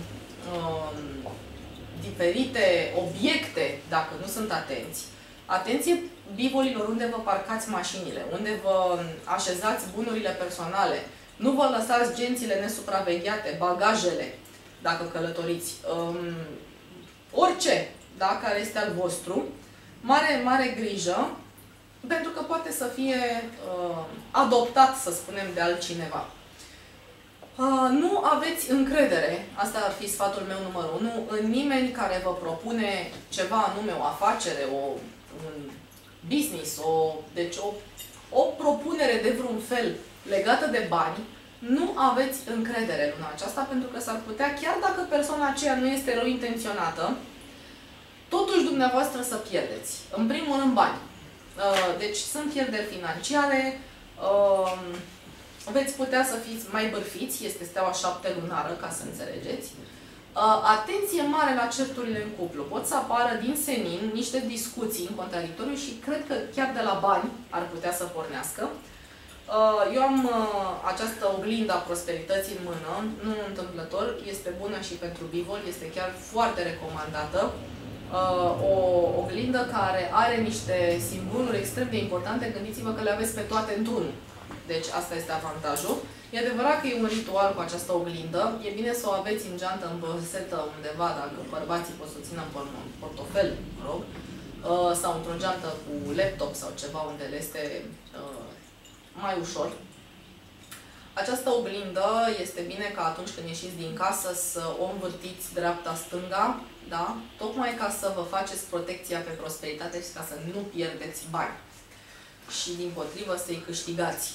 diferite obiecte, dacă nu sunt atenți. Atenție bivolilor unde vă parcați mașinile, unde vă așezați bunurile personale. Nu vă lăsați gențile nesupravegheate, bagajele, dacă călătoriți. Orice, da, care este al vostru. Mare, mare grijă, pentru că poate să fie adoptat, să spunem, de altcineva. Nu aveți încredere, asta ar fi sfatul meu numărul 1, în nimeni care vă propune ceva anume, o afacere, un business, deci o propunere de vreun fel legată de bani. Nu aveți încredere luna aceasta, pentru că s-ar putea, chiar dacă persoana aceea nu este rău intenționată, totuși dumneavoastră să pierdeți. În primul rând bani. Deci sunt pierderi financiare, veți putea să fiți mai bârfiți, este steaua 7 lunară, ca să înțelegeți. Atenție mare la certurile în cuplu. Pot să apară din senin niște discuții în contradictoriu și cred că chiar de la bani ar putea să pornească. Eu am această oglindă a prosperității în mână, nu întâmplător, este bună și pentru bivol, este chiar foarte recomandată. O oglindă care are niște simboluri extrem de importante, gândiți-vă că le aveți pe toate într-unul. Deci asta este avantajul. E adevărat că e un ritual cu această oglindă. E bine să o aveți în geantă, în bosetă undeva, dacă bărbații pot să o țină în portofel, mă rog, sau într-o geantă cu laptop sau ceva unde le este mai ușor. Această oglindă este bine ca atunci când ieșiți din casă să o învârtiți dreapta-stânga, da? Tocmai ca să vă faceți protecția pe prosperitate și ca să nu pierdeți bani. Și dimpotrivă să-i câștigați.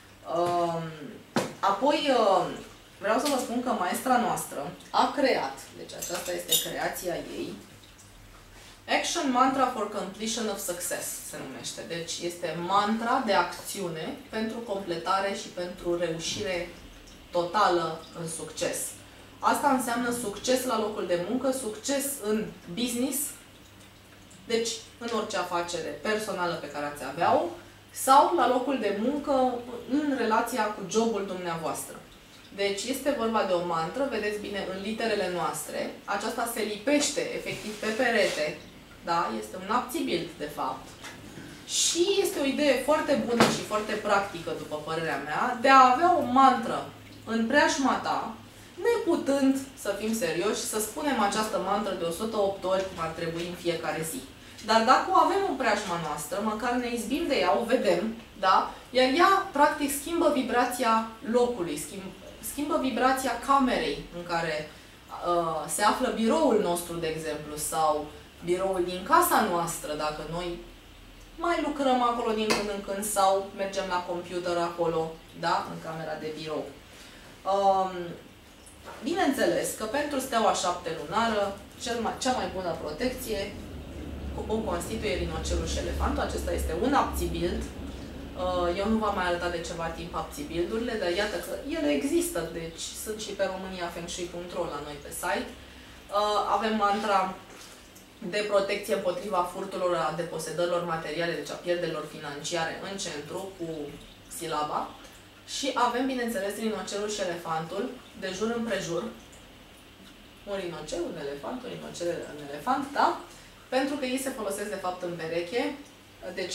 Apoi, vreau să vă spun că maestra noastră a creat, deci aceasta este creația ei, Action Mantra for Completion of Success se numește. Deci este mantra de acțiune pentru completare și pentru reușire totală în succes. Asta înseamnă succes la locul de muncă, succes în business, deci în orice afacere personală pe care ați avea-o, sau la locul de muncă în relația cu jobul dumneavoastră. Deci este vorba de o mantră, vedeți bine în literele noastre, aceasta se lipește efectiv pe perete, da? Este un abțibild de fapt. Și este o idee foarte bună și foarte practică, după părerea mea, de a avea o mantră în preajma ta, neputând să fim serioși, să spunem această mantră de 108 ori cum ar trebui în fiecare zi. Dar dacă o avem în preajma noastră, măcar ne izbim de ea, o vedem, da? Iar ea, practic, schimbă vibrația locului, schimbă vibrația camerei în care se află biroul nostru, de exemplu, sau biroul din casa noastră, dacă noi mai lucrăm acolo din când în când sau mergem la computer acolo, da? În camera de birou. Bineînțeles că pentru steaua 7 lunară, cea mai bună protecție o constituie rinocerul și elefantul. Acesta este un apțibild. Eu nu v-am mai arătat de ceva timp apțibildurile, dar iată că ele există, deci sunt și pe romaniafengshui.ro la noi pe site. Avem mantra de protecție împotriva furturilor, a deposedărilor materiale, deci a pierderilor financiare în centru cu silaba. Și avem, bineînțeles, rinocerul și elefantul de jur împrejur. Un rinocer, un elefant, un rinocer, un elefant, da? Pentru că ei se folosesc, de fapt, în pereche. Deci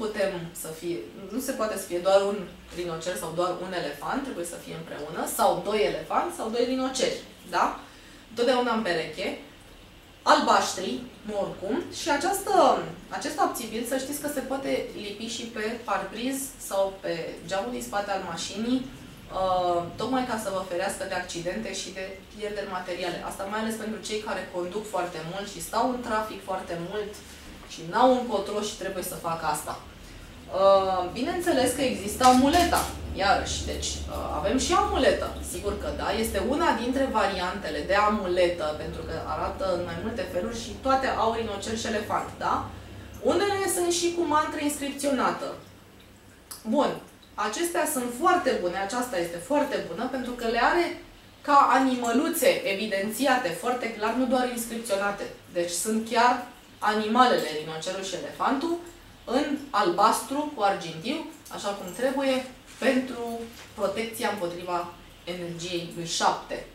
nu se poate să fie doar un rinocer sau doar un elefant, trebuie să fie împreună, sau doi elefanți sau doi rinoceri, da? Totdeauna în pereche. Albaștri, nu oricum. Și acest apțibil, să știți că se poate lipi și pe parbriz sau pe geamul din spate al mașinii, tocmai ca să vă ferească de accidente și de pierderi materiale. Asta mai ales pentru cei care conduc foarte mult și stau în trafic foarte mult și n-au încotro și trebuie să facă asta. Bineînțeles că există amuleta, iarăși, deci avem și amuletă, sigur că da, este una dintre variantele de amuletă, pentru că arată în mai multe feluri și toate au rinocer și elefant, da? Unele sunt și cu mantră inscripționată. Bun, acestea sunt foarte bune, aceasta este foarte bună, pentru că le are ca animăluțe evidențiate foarte clar, nu doar inscripționate. Deci sunt chiar animalele, rinocerul și elefantul, în albastru cu argintiu, așa cum trebuie, pentru protecția împotriva energiei lui 7.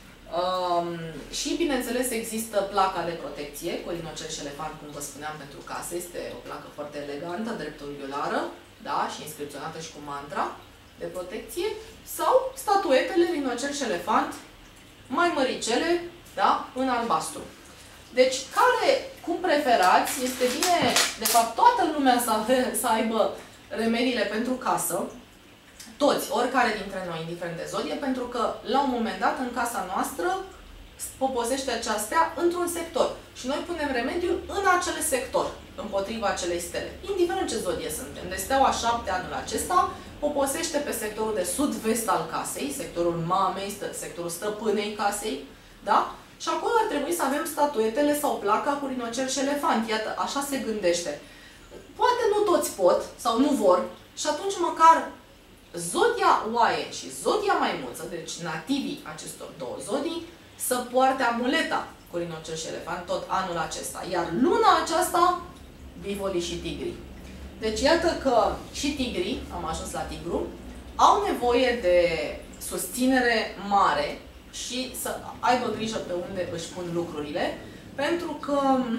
Și, bineînțeles, există placa de protecție cu rinocer și elefant, cum vă spuneam, pentru casă. Este o placă foarte elegantă, dreptunghiulară, da, și inscripționată și cu mantra de protecție. Sau statuetele rinocer și elefant, mai măricele, da, în albastru. Deci, cum preferați, este bine, de fapt, toată lumea să aibă remediile pentru casă, toți, oricare dintre noi, indiferent de zodie, pentru că, la un moment dat, în casa noastră, poposește această într-un sector. Și noi punem remediul în acel sector, împotriva acelei stele. Indiferent ce zodie suntem. De steaua 7 anul acesta, poposește pe sectorul de sud-vest al casei, sectorul mamei, sectorul stăpânei casei, da? Și acolo ar trebui să avem statuetele sau placa cu rinocer și elefant. Iată, așa se gândește. Poate nu toți pot sau nu vor și atunci măcar zodia oaie și zodia maimuță, deci nativii acestor două zodii, să poarte amuleta cu rinocer și elefant tot anul acesta. Iar luna aceasta, bivolii și tigrii. Deci iată că și tigrii, am ajuns la tigru, au nevoie de susținere mare și să aibă grijă pe unde își pun lucrurile, pentru că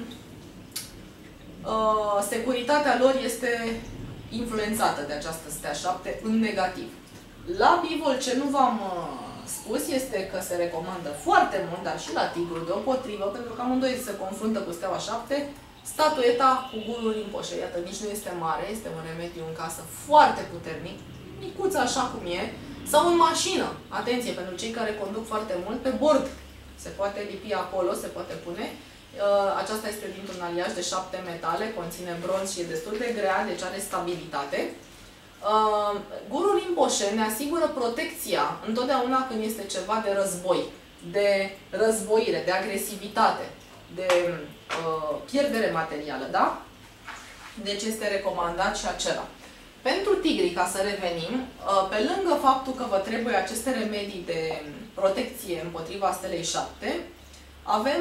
securitatea lor este influențată de această stea 7 în negativ. La bivol, ce nu v-am spus, este că se recomandă foarte mult, dar și la tigru deopotrivă, pentru că amândoi se confruntă cu steaua 7, statueta cu gurul rinpoșe. Iată, nici nu este mare, este un remediu în casă foarte puternic, micuță așa cum e, sau în mașină. Atenție, pentru cei care conduc foarte mult, pe bord se poate lipi acolo, se poate pune. Aceasta este dintr-un aliaj de 7 metale, conține bronz și e destul de grea, deci are stabilitate. Gurul Rinpoche ne asigură protecția întotdeauna când este ceva de război, de războire, de agresivitate, de pierdere materială, da? Deci este recomandat și acela. Pentru tigri, ca să revenim, pe lângă faptul că vă trebuie aceste remedii de protecție împotriva stelei 7, avem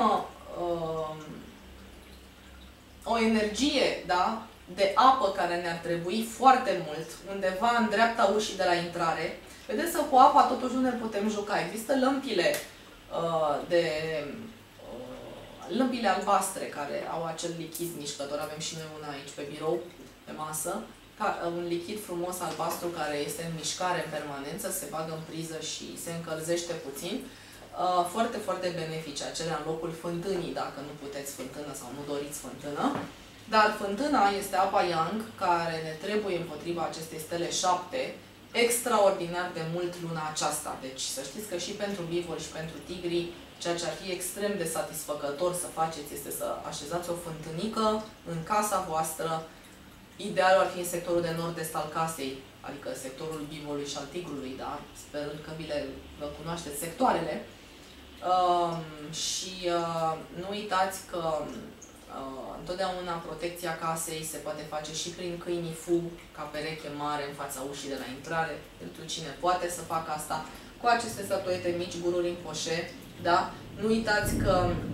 o energie, da, de apă care ne-ar trebui foarte mult, undeva în dreapta ușii de la intrare. Vedeți că cu apa totuși nu ne putem juca. Există lămpile lămpile albastre care au acel lichid mișcător. Avem și noi una aici pe birou, pe masă. Un lichid frumos albastru care este în mișcare în permanență, se bagă în priză și se încălzește puțin. foarte, foarte benefice, acelea în locul fântânii, dacă nu puteți fântână sau nu doriți fântână. Dar fântâna este apa yang, care ne trebuie împotriva acestei stele 7, extraordinar de mult luna aceasta. Deci să știți că și pentru bivoli și pentru tigri, ceea ce ar fi extrem de satisfăcător să faceți este să așezați o fântânică în casa voastră. Idealul ar fi în sectorul de nord-est al casei, adică sectorul bivolului și al tigrului, da? Sperând că vă cunoașteți sectoarele. Nu uitați că întotdeauna protecția casei se poate face și prin câinii fu, ca pereche mare în fața ușii de la intrare, pentru cine poate să facă asta, cu aceste statuete mici, gururi în poșe, da? Nu uitați că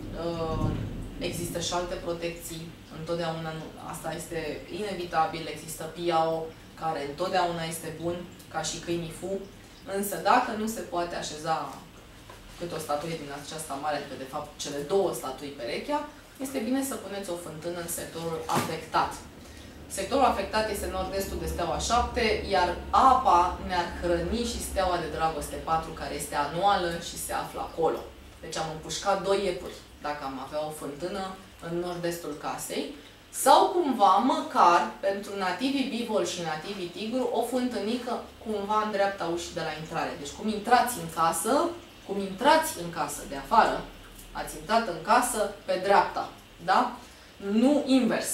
există și alte protecții, întotdeauna, asta este inevitabil, există piao, care întotdeauna este bun, ca și câinii fu, însă dacă nu se poate așeza câte o statuie din aceasta mare, adică de fapt cele două statui perechea, este bine să puneți o fântână în sectorul afectat. Sectorul afectat este nord-estul de steaua 7, iar apa ne-ar hrăni și steaua de dragoste 4, care este anuală și se află acolo. Deci am împușcat 2 iepuri, dacă am avea o fântână în nord-estul casei, sau cumva, măcar, pentru nativii bivol și nativii tigru, o fântânică cumva în dreapta ușii de la intrare. Deci cum intrați în casă de afară, ați intrat în casă pe dreapta, da? Nu invers.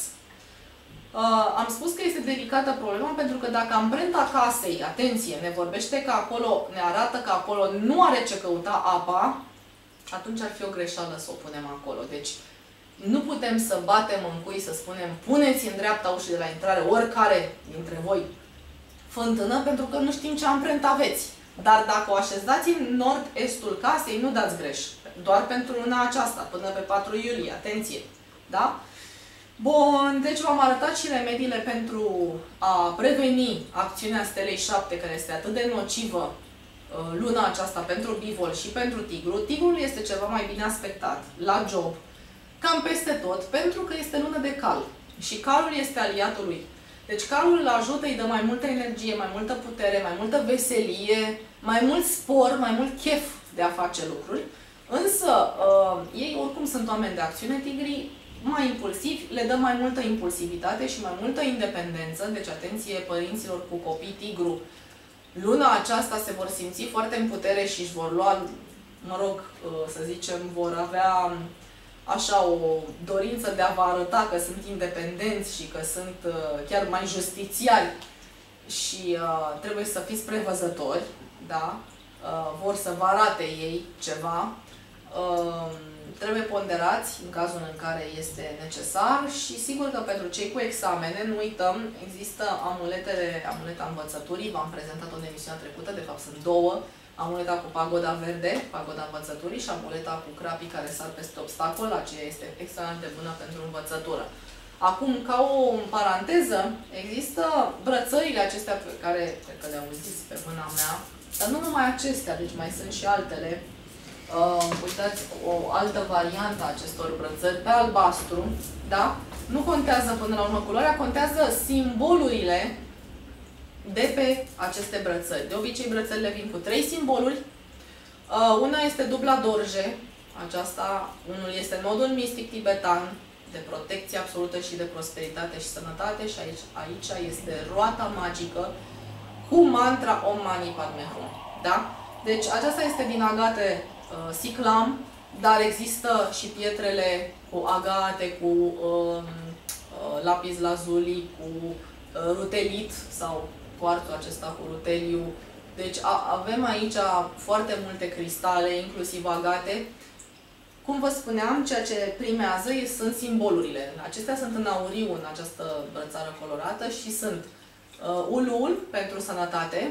Am spus că este delicată problema pentru că dacă amprenta casei, atenție, ne vorbește că acolo, ne arată că acolo nu are ce căuta apa, atunci ar fi o greșeală să o punem acolo. Deci nu putem să batem în cui, să spunem, puneți în dreapta ușii de la intrare oricare dintre voi fântână, pentru că nu știm ce amprent aveți. Dar dacă o așezați în nord-estul casei, nu dați greș. Doar pentru luna aceasta, până pe 4 iulie. Atenție! Da? Bun, deci v-am arătat și remediile pentru a preveni acțiunea stelei 7, care este atât de nocivă luna aceasta pentru bivol și pentru tigru. Tigrul este ceva mai bine aspectat la job, cam peste tot, pentru că este lună de cal. Și calul este aliatul lui. Deci calul îl ajută, îi dă mai multă energie, mai multă putere, mai multă veselie, mai mult spor, mai mult chef de a face lucruri. Însă, ei oricum sunt oameni de acțiune, tigrii mai impulsivi, le dă mai multă impulsivitate și mai multă independență. Deci, atenție părinților cu copii tigru, luna aceasta se vor simți foarte în putere și își vor lua, mă rog, să zicem, vor avea așa o dorință de a vă arăta că sunt independenți și că sunt chiar mai justițiari și trebuie să fiți prevăzători, da? Vor să vă arate ei ceva. Trebuie ponderați în cazul în care este necesar și sigur că pentru cei cu examene, nu uităm, există amuleta învățăturii, v-am prezentat-o în emisiunea trecută, de fapt sunt două, amuleta cu pagoda verde, pagoda învățăturii, și amuleta cu crapii care sar peste obstacol, aceea este extraordinar de bună pentru învățătură. Acum, ca o paranteză, există brățările acestea pe care, cred că le auziți pe mâna mea, dar nu numai acestea, deci mai sunt și altele. Uitați, o altă variantă a acestor brățări pe albastru, da? Nu contează până la urmă culoarea, contează simbolurile de pe aceste brățări. De obicei, brățările vin cu 3 simboluri. Una este dubla dorje, aceasta, unul este nodul mistic tibetan, de protecție absolută și de prosperitate și sănătate, și aici este roata magică cu mantra Om Mani Padme Hum. Da? Deci aceasta este din agate siclam, dar există și pietrele cu agate, cu lapis lazuli, cu rutelit sau cuarțul acesta cu ruteliu. Deci avem aici foarte multe cristale, inclusiv agate. Cum vă spuneam, ceea ce primează sunt simbolurile. Acestea sunt în auriu în această brățară colorată și sunt ulul pentru sănătate,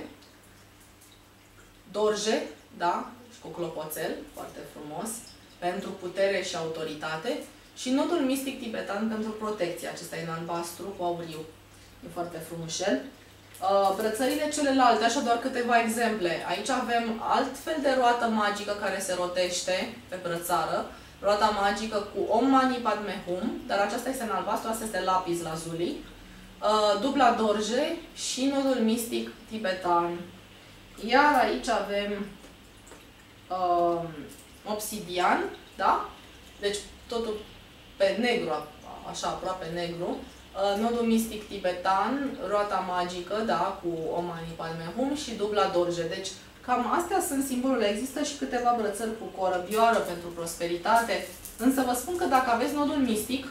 dorje, da? Și cu clopoțel, foarte frumos, pentru putere și autoritate, și nodul mistic tibetan pentru protecție. Acesta e în albastru cu auriu. E foarte frumușel. Brățările celelalte, așa doar câteva exemple. Aici avem alt fel de roată magică care se rotește pe brățară. Roata magică cu Om Mani Padme Hum, dar aceasta este în albastru, asta este lapis lazuli. Dubla dorje și nodul mistic tibetan. Iar aici avem obsidian, da? Deci totul pe negru, așa aproape negru. Nodul mistic tibetan, roata magică, da, cu Om Mani Padme Hum și dubla dorje. Deci cam astea sunt simbolurile. Există și câteva brățări cu corăbioară pentru prosperitate. Însă vă spun că dacă aveți nodul mistic,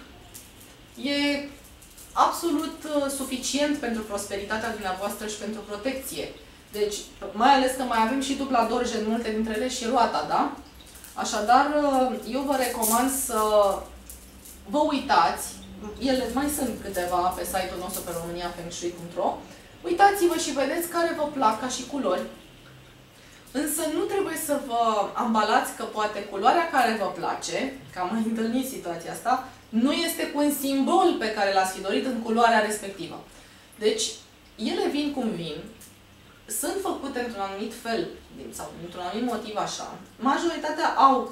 e absolut suficient pentru prosperitatea dumneavoastră și pentru protecție. Deci, mai ales că mai avem și dubla dorje în multe dintre ele și roata, da? Așadar, eu vă recomand să vă uitați. Ele mai sunt câteva pe site-ul nostru pe romaniafengshui.ro. Uitați-vă și vedeți care vă plac ca și culori. Însă nu trebuie să vă ambalați că poate culoarea care vă place, că am mai întâlnit situația asta, nu este cu un simbol pe care l-ați fi dorit în culoarea respectivă. Deci, ele vin cum vin, sunt făcute într-un anumit fel sau într-un anumit motiv așa. Majoritatea au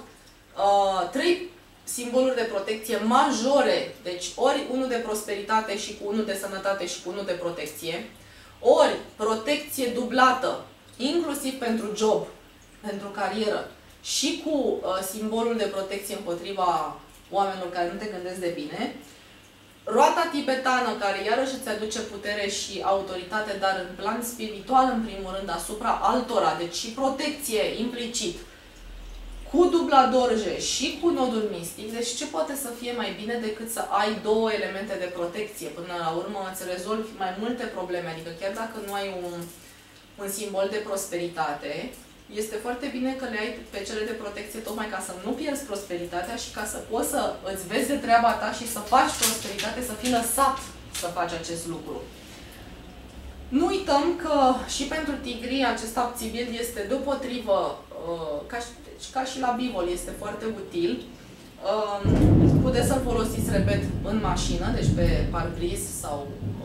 3 simboluri de protecție majore, deci ori unul de prosperitate și cu unul de sănătate și cu unul de protecție, ori protecție dublată, inclusiv pentru job, pentru carieră, și cu simbolul de protecție împotriva oamenilor care nu te gândesc de bine, roata tibetană, care iarăși îți aduce putere și autoritate, dar în plan spiritual, în primul rând, asupra altora, deci și protecție implicit, cu dubla dorje și cu nodul mistic. Deci ce poate să fie mai bine decât să ai 2 elemente de protecție? Până la urmă îți rezolvi mai multe probleme, adică chiar dacă nu ai un simbol de prosperitate, este foarte bine că le ai pe cele de protecție tocmai ca să nu pierzi prosperitatea și ca să poți să îți vezi de treaba ta și să faci prosperitate, să fii lăsat să faci acest lucru. Nu uităm că și pentru tigri acest abțibil este deopotrivă, ca și la bivol, este foarte util. Puteți să-l folosiți, repet, în mașină, deci pe parbriz sau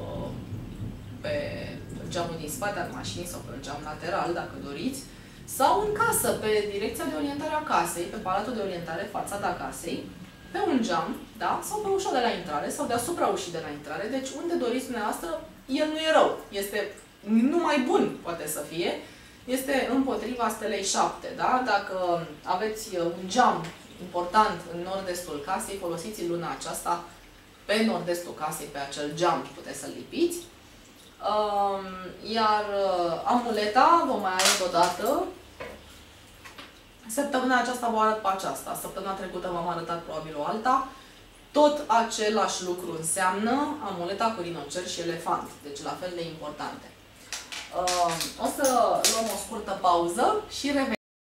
pe geamul din spate al mașinii sau pe geam lateral, dacă doriți. Sau în casă, pe direcția de orientare a casei, pe palatul de orientare, fațada casei, pe un geam, da? Sau pe ușa de la intrare, sau deasupra ușii de la intrare. Deci unde doriți dumneavoastră, el nu e rău. Este numai bun, poate să fie. Este împotriva stelei 7, da? Dacă aveți un geam important în nord-estul casei, folosiți luna aceasta pe nord-estul casei, pe acel geam, puteți să-l lipiți. Iar amuleta vom mai arăt o dată. Săptămâna aceasta vă arăt pe aceasta. Săptămâna trecută v-am arătat probabil o alta. Tot același lucru înseamnă amuleta cu rinocer și elefant. Deci la fel de importante. O să luăm o scurtă pauză și revenim.